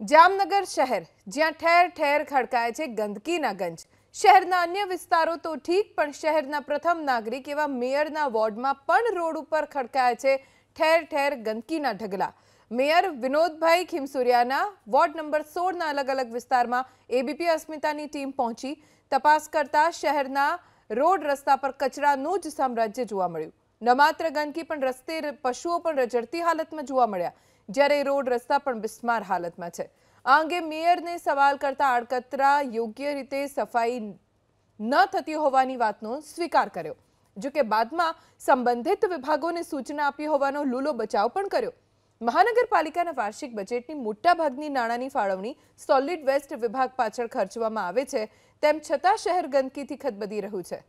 જામનગર શહેર જ્યાં ઠેર ઠેર ખડકાય છે ગંદકીના ગંજ। શહેરના અન્ય વિસ્તારો તો ઠીક, પણ શહેરના પ્રથમ નાગરિક એવા મેયરના વોર્ડમાં પણ રોડ ઉપર ખડકાય છે ઠેર ઠેર ગંદકીના ઢગલા। મેયર વિનોદભાઈ ખીમસુરિયાના વોર્ડ નંબર 16ના અલગ અલગ વિસ્તારમાં એબીપી અસ્મિતાની ટીમ પહોંચી તપાસ કરતા શહેરના રોડ રસ્તા પર કચરાનું જ સામ્રાજ્ય જોવા મળ્યું। ન માત્ર ગંદકી, પણ રસ્તે પશુઓ પણ રજડતી હાલતમાં જોવા મળ્યા, જ્યારે રોડ રસ્તા પણ બિસ્માર હાલતમાં છે। આ અંગે મેયરને સવાલ કરતા આડકતરા યોગ્ય રીતે સફાઈ ન થતી હોવાની વાતનો સ્વીકાર કર્યો। જો કે બાદમાં સંબંધિત વિભાગોને સૂચના આપી હોવાનો લૂલો બચાવ પણ કર્યો। મહાનગરપાલિકાના વાર્ષિક બજેટની મોટાભાગની નાણાંની ફાળવણી સોલિડ વેસ્ટ વિભાગ પાછળ ખર્ચવામાં આવે છે, તેમ છતાં શહેર ગંદકીથી ખદબદી રહ્યું છે।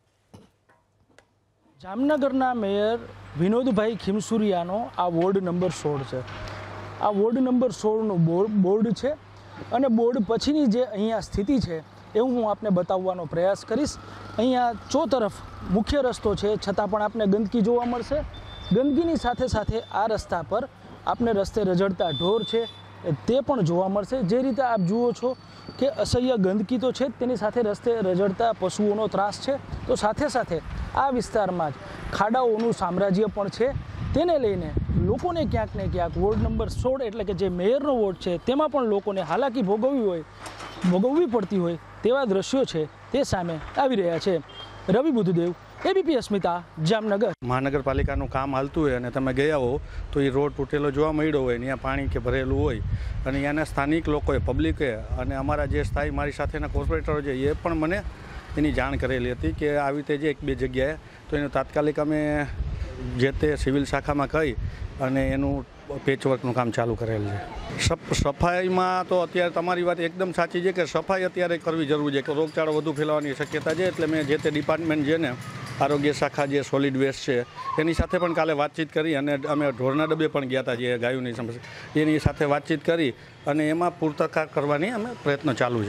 જામનગરના મેયર વિનોદભાઈ ખીમસુરિયાનો આ વોર્ડ નંબર 16 છે। આ વોર્ડ નંબર 16નું બોર્ડ છે અને બોર્ડ પછીની જે અહીંયા સ્થિતિ છે એવું હું આપને બતાવવાનો પ્રયાસ કરીશ। અહીંયા ચોતરફ મુખ્ય રસ્તો છે, છતાં પણ આપને ગંદકી જોવા મળશે। ગંદકીની સાથે સાથે આ રસ્તા પર આપને રસ્તે રજડતા ઢોર છે તે પણ જોવા મળશે। જે રીતે આપ જુઓ છો કે અસહ્ય ગંદકી તો છે, તેની સાથે રસ્તે રજડતા પશુઓનો ત્રાસ છે, તો સાથે સાથે આ વિસ્તારમાં જ ખાડાઓનું સામ્રાજ્ય પણ છે। તેને લઈને લોકોને ક્યાંક ને ક્યાંક વોર્ડ નંબર 16 એટલે કે જે મેયરનો વોર્ડ છે તેમાં પણ લોકોને હાલાકી ભોગવવી પડતી હોય તેવા દ્રશ્યો છે તે સામે આવી રહ્યા છે। રવિ બુદ્ધદેવ, એબીપી અસ્મિતા, જામનગર। મહાનગરપાલિકાનું કામ હાલતું હોય અને તમે ગયા હો તો એ રોડ તૂટેલો જોવા મળ્યો હોય, ત્યાં પાણી કે ભરેલું હોય અને ત્યાંના સ્થાનિક લોકોએ, પબ્લિકે અને અમારા જે સ્થાયી મારી સાથેના કોર્પોરેટરો છે એ પણ મને એની જાણ કરેલી હતી કે આવી રીતે જે 1-2 જગ્યાએ, તો એનું તાત્કાલિક અમે જે તે સિવિલ શાખામાં કહી અને એનું પેચવર્કનું કામ ચાલુ કરેલ છે। સફાઈમાં તો અત્યારે તમારી વાત એકદમ સાચી છે કે સફાઈ અત્યારે કરવી જરૂરી છે કે રોગચાળો વધુ ફેલાવાની શક્યતા છે। એટલે મેં જે તે ડિપાર્ટમેન્ટ છે ને, આરોગ્ય શાખા જે સોલિડ વેસ્ટ છે એની સાથે પણ કાલે વાતચીત કરી અને અમે ઢોરના ડબ્બે પણ ગયા હતા, જે ગાયોની સમસ્યા એની સાથે વાતચીત કરી અને એમાં પૂરતા કરવાની અમે પ્રયત્ન ચાલુ છે।